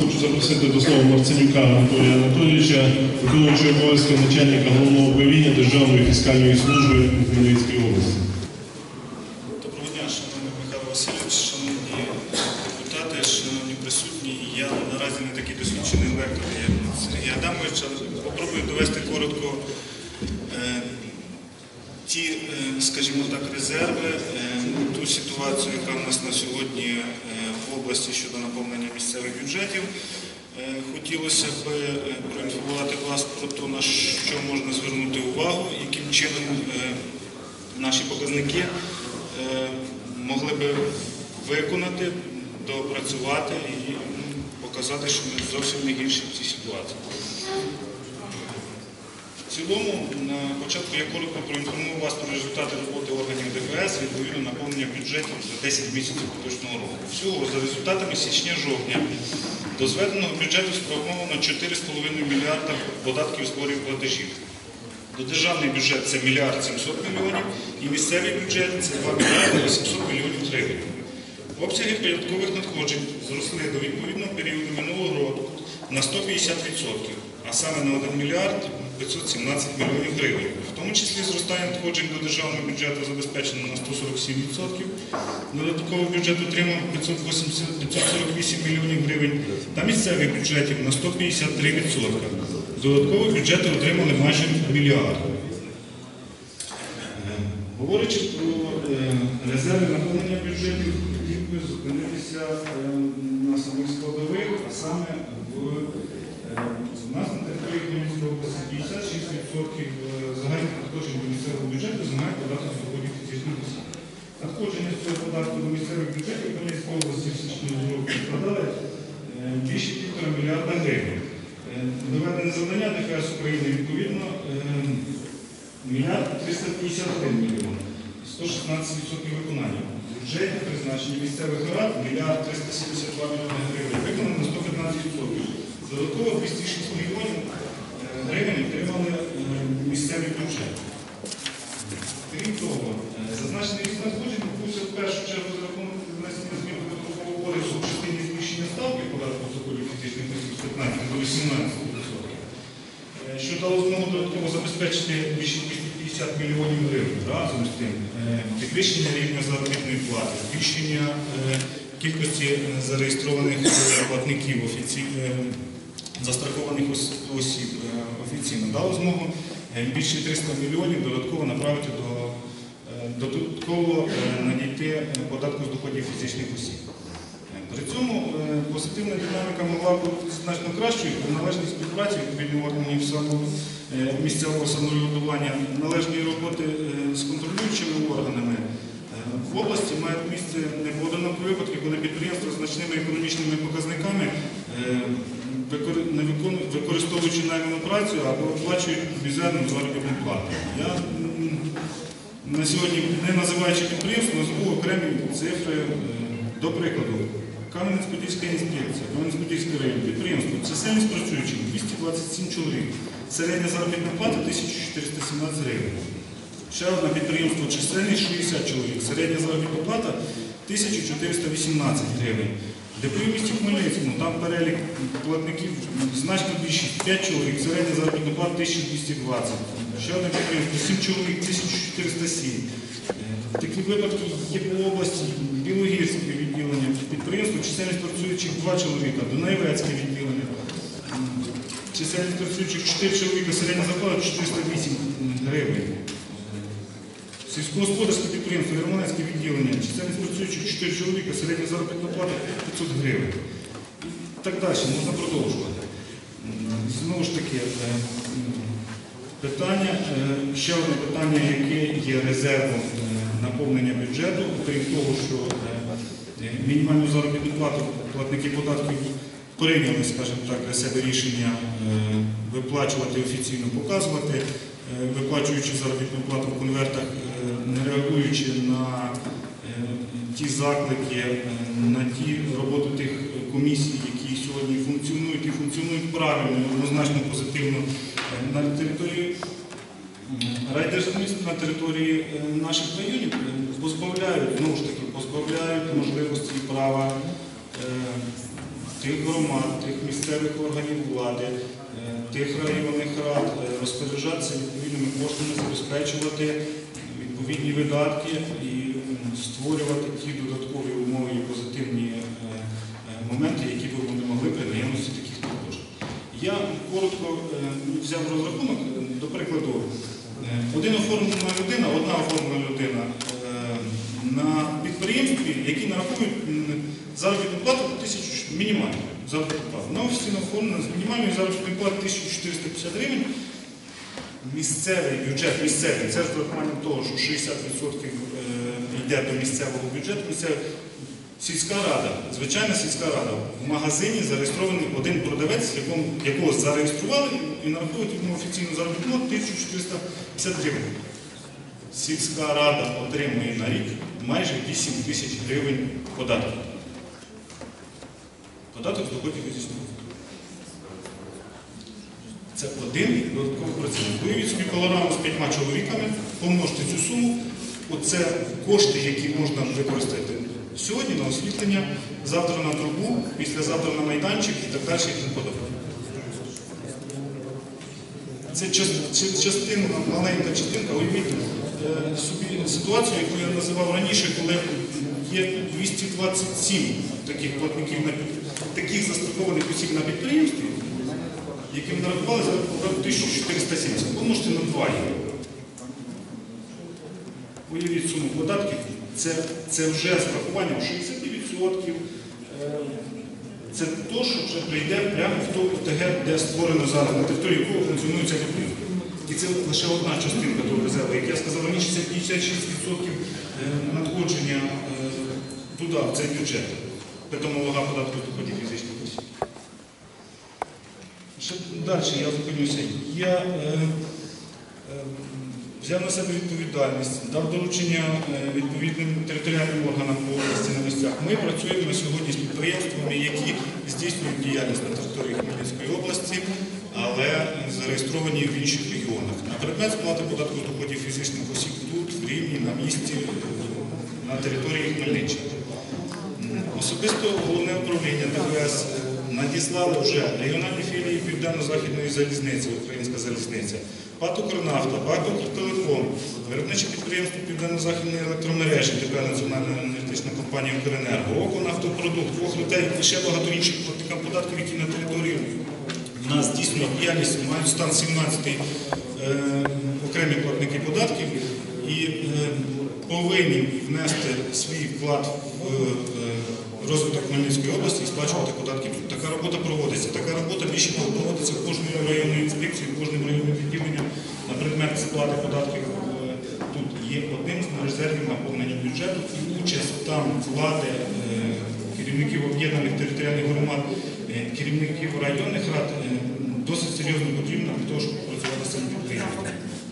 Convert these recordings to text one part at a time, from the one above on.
хочу запросити до слова Марценюка Анатолія Анатолійовича, виконуючого обов'язки начальника Головного управління Державної фіскальної служби у Хмельницькій області. Доброго дня, шановний Михайло Васильович, шановні депутати, шановні присутні. Я наразі не такий досвідчений лектор, як Сергій Адамович, але попробую довести коротко ті, скажімо так, резерви, ту ситуацію, яка в нас на сьогодні в області щодо наповнення місцевих бюджетів. Хотілося б проінформувати вас про те, на що можна звернути увагу, яким чином наші показники могли б виконати, доопрацювати і показати, що ми зовсім не гірші в цій ситуації. В цілому, на початку я коротко проінформую вас про результати роботи органів ДФС відповідно наповнення бюджетів за 10 місяців поточного року. Всього за результатами січня-жовтня до зведеного бюджету спрямовано 4,5 мільярда податків, зборів, платежів. До державний бюджет це 1 мільярд 700 мільйонів і місцевий бюджет це 2 мільярди 800 мільйонів гривень. Обсяги податкових надходжень зросли до відповідного періоду минулого року на 150%, а саме на 1 мільярд 517 мільйонів гривень. В тому числі зростання надходжень до державного бюджету забезпечено на 147%, додатковий бюджет отримав 548 мільйонів гривень та місцевих бюджетів на 153%. Додаткові бюджети отримали майже мільярд. Говорячи про резерви наповнення бюджетів, хотів би зупинитися на самих складових, а саме у нас на території Хмельницької області 56% загальних надходжень до місцевого бюджету займають податок з доходів фізичних осіб. Надходження з цього податку до місцевих бюджетів Хмельницької області в січні року складали більше 1,5 мільярда гривень. Доведене завдання ДФС України відповідно 1 мільярд 351 мільйон, 116% виконання. Бюджетне призначення місцевих рад 1 мільярд 372 мільйони гривень, виконано на 115%. Додатково 206 мільйонів гривень отримали місцеві бюджети. Крім того, зазначений ріст надходжень відбувся в першу чергу за рахунок внесення змін до Податкового кодексу в частині збільшення ставки податку з доходів фізичних осіб з 15 до 18%, що дало змогу додатково забезпечити більше 250 мільйонів гривень. Разом з тим, підвищення рівня заробітної плати, збільшення кількості зареєстрованих платників, застрахованих осіб офіційно дало змогу більше 300 мільйонів додатково направити додатково надійти податку з доходів фізичних осіб. При цьому позитивна динаміка могла бути значно кращою при належній співпраці відповідних органів місцевого самоврядування, належної роботи з контролюючими органами. В області мають місце непоодинокі випадки, коли підприємства з значними економічними показниками, використовуючи найману працю або виплачують мізерну заробітну плату. Я на сьогодні, не називаючи підприємство, назву окремі цифри. До прикладу, Кам'янець-Подільська інспекція, Кам'янець-Подільський район, підприємство, чисельність працюючих 227 чоловік, середня заробітна плата 1417 гривень. Ще одне підприємство, чисельність 60 чоловік, середня заробітна плата 1418 гривень. ДП в місті Хмельницькому, там перелік платників значно більше, 5 чоловік, середня заробітна плата 1220. Ще одне підприємство, 7 чоловік, 1407. Такі випадки є по області, Білогірське відділення, підприємство, чисельність працюючих 2 чоловіка, Дунаєвецьке відділення, чисельність працюючих 4 чоловіка, середня зарплата 408 гривень. Сільськогосподарське підприємство, Єрмолинське відділення, чисельність працюючих 4 чоловіка, середня заробітна плата 500 гривень. І так далі, можна продовжувати. Знову ж таки, питання, ще одне питання, яке є резервом наповнення бюджету, крім того, що мінімальну заробітну плату платники податків прийняли, скажімо так, для себе рішення виплачувати офіційно, показувати, виплачуючи заробітну плату в конвертах, не реагуючи на ті заклики, на ті роботи тих комісій, які сьогодні функціонують і функціонують правильно, однозначно позитивно на території райдержадміністрації, на території наших районів, позбавляють, знову ж таки, позбавляють можливості і права тих громад, тих місцевих органів влади, тих районних рад розпоряджатися відповідними коштами, забезпечувати відповідні видатки і створювати ті додаткові умови і позитивні моменти, які б вони могли при наявності таких коштів. Я коротко взяв розрахунок, до прикладу, одна оформлена людина на підприємстві, які нарахують заробітну плату мінімальну заробітну плату. На офіційно оформлена з мінімальною заробітною платою 1450 гривень. Місцевий бюджет, це з урахуванням того, що 60% йде до місцевого бюджету, сільська рада, звичайна сільська рада. В магазині зареєстрований один продавець, якого зареєстрували і нараховують йому офіційну заробітну плату 1450 гривень. Сільська рада отримує на рік майже 8 тисяч гривень податку. Податок з доходів фізичних осіб. Це один додатковий працівник. Уявіть собі пилораму з 5 чоловіками, помножте цю суму. Оце кошти, які можна використати сьогодні на освітлення, завтра на трубу, післязавтра на майданчик і так далі і тому подобне. Це частина, маленька частинка. Уявіть собі ситуацію, яку я називав раніше, коли є 227 таких платників, таких застрахованих осіб на підприємстві, яким нарахували за 1470. Помножте на 2 євро. Уявіть суму податків. Це вже з врахуванням 60%. Це те, що вже прийде прямо в ту ОТГ, де створено зараз, на території якого функціонує ця підприємство. І це лише одна частинка того резерву. Як я сказав раніше, це 56% надходження туди, в цей бюджет. Притому вага податку з доходів фізичних осіб. Далі я зупинюся. Я взяв на себе відповідальність, дав доручення відповідним територіальним органам по області на місцях. Ми працюємо сьогодні з підприємствами, які здійснюють діяльність на території Хмельницької області, але зареєстровані в інших регіонах. На предмет сплати податку з доходів фізичних осіб тут, в Рівні, на місці, на території Хмельниччини. Особисто головне управління ДВС надіслали вже регіональні філії Південно-Західної залізниці, Українська залізниця, ПАТ «Укрнафта», ПАТ «Укртелеком», виробниче підприємство Південно-Західної електромережі, тепер Національна енергетична компанія «Укренерго», «Оконафтопродукт», «Охритей» і ще багато інших платників податків, які на території в нас здійснюють діяльність, мають стан 17-й окремі платники податків і повинні внести свій вклад в розвиток Хмельницької області і сплачувати податки тут. Така робота проводиться. Така робота більше того проводиться кожною районною інспекцією, кожним районним відділенням на предмет сплати податків. Тут є одним з резервів наповнення бюджету і участь там влади, керівників об'єднаних територіальних громад, керівників районних рад досить серйозно потрібно для того, щоб працювати з цим підприємством.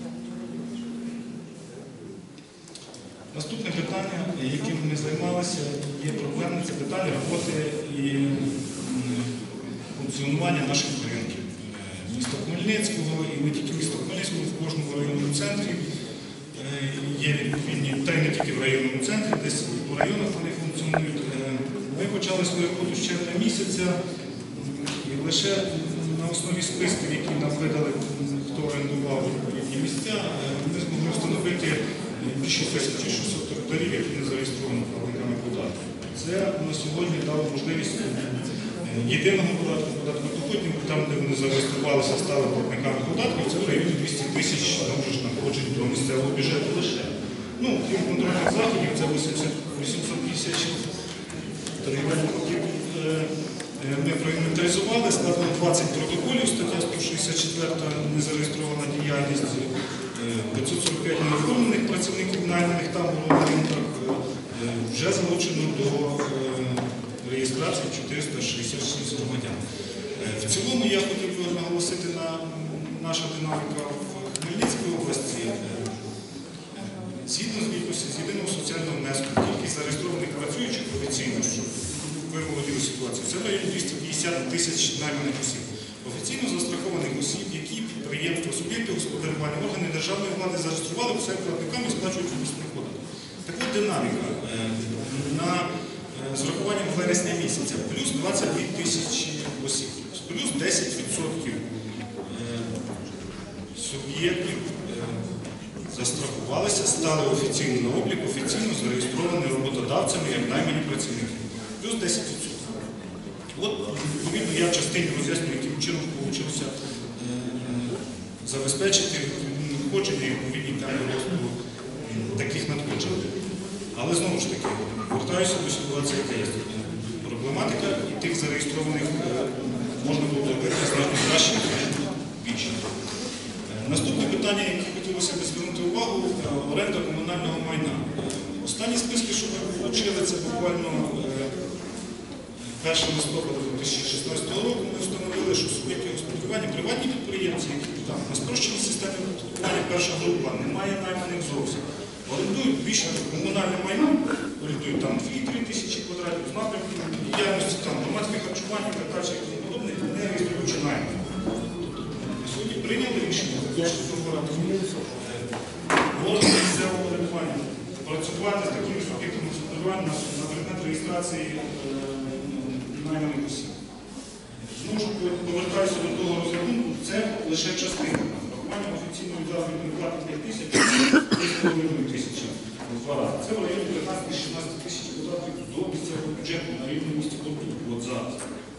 Наступне питання, яким ми займалися, є проблемне, це питання роботи і функціонування наших ринків. Міста Хмельницького і не тільки міста Хмельницького, в кожному районному центрі є відповідні, та й не тільки в районному центрі, десь по районах вони функціонують. Ми почали свою роботу з червня місяця і лише на основі списків, які нам видали, хто орендував відповідні місця, ми змогли встановити більше 1600 територій, які не зареєстровані платниками податків. Це на сьогодні дало можливість єдиного податку доходів, там, де вони зареєструвалися, стали платниками податків, це в районі 200 тисяч надходжень до місцевого бюджету лише. Ну, крім контрольних заходів, це 856 торгівельних. Ми проінвентаризували, складно 20 протоколів, стаття 164 незареєстрована діяльність, 545 неоформлених працівників найманих там на ринках, вже залучено до реєстрації 466 громадян. В цілому я хотів би наголосити на наша динаміка в Хмельницькій області. Згідно з відомості з єдиного соціального внеску, кількість зареєстрованих працюючих офіційно, щоб ви володіли ситуацією, це в районі 250 тисяч найманих осіб. Офіційно застрахованих осіб, які підприємства, суб'єкти господарювання, органи державної влади зареєстрували у себе платниками і сплачують відповідний податок. Так от динаміка. На з врахуванням вересня місяця, плюс 22 тисячі осіб, плюс 10% суб'єктів застрахувалися, стали офіційно на облік, офіційно зареєстровані роботодавцями як наймані працівники. Плюс 10%. От, відповідно, я в частині роз'яснюю, яким чином вийшло забезпечити надходження і відповідні темпи росту таких надходжень. Але знову ж таки, повертаюся до ситуації, яка є. Проблематика і тих зареєстрованих можна було зробити значно краще, ніж більше. Наступне питання, яке хотілося б звернути увагу, оренда комунального майна. Останні списки, що ми отримали, це буквально 1 листопада 2016 року, ми встановили, що суб'єкти господарювання, приватні підприємці, які там на спрощеній системі оподаткування перша група, немає найманих зовсім. Орендують більше комунальне майно, орендують там 2-3 тисячі квадратів, з напрямків діяльності, там громадське харчування, так далі і тому подобне, не реєструючи найманих. Сьогодні прийняли рішення за те, що органи місцевого регулювання працювати з такими суб'єктами господарювання на предмет реєстрації найманих осіб. Знову ж повертаюся до того розрахунку, це лише частина. Врахування офіційної заробітної плати 5 тисяч, 3,5 тисячі в 2 рази. Це в районі 15-16 тисяч податків до місцевого бюджету на рівні місті Тобто, от зараз.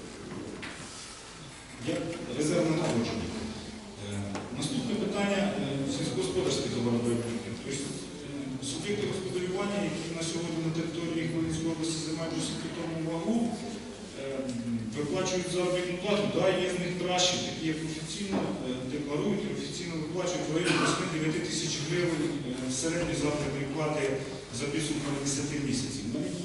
Як резервне надходження. Наступне питання сільськогосподарських товаровиробників. Тобто суб'єкти господарювання, які на сьогодні на території Хмельницької області займають досить питому вагу, виплачують заробітну плату. Так, є з них кращі, такі як офіційно декларують і офіційно виплачують в районі 8-9 тисяч гривень середньої заробітної плати за підсумками 10 місяців. Навіть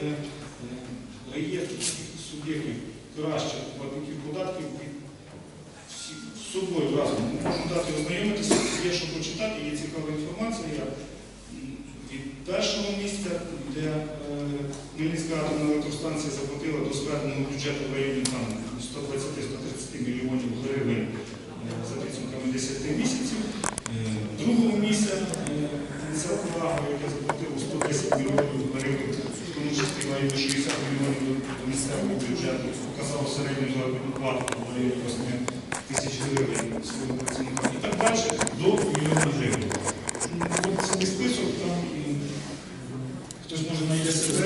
є суб'єктів кращих платників податків з собою разом. Ми можемо дати ознайомитися, є що почитати, є цікава інформація. Від першого місця, де Хмельницька атомна електростанція заплатила до зведеного бюджету в районі 120-130 мільйонів гривень за підсумками 10 місяців. Другого місця Ініціатива, яке заплатило 110 мільйонів гривень, в тому числі має 60 мільйонів до місцевого бюджету, показав середню заробітну плату в районі 8 тисяч гривень своїм працівникам і так далі до мільйона гривень. Цей список там хтось може знайти себе,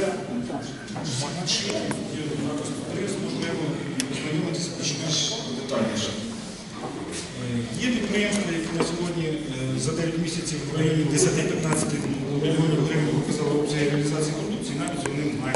можливо, ознайомитися більш детальніше. Є підприємства, які на сьогодні за 9 місяців в районі 10-15 мільйонів гривень показали обсяги реалізації продукції, навіть з одним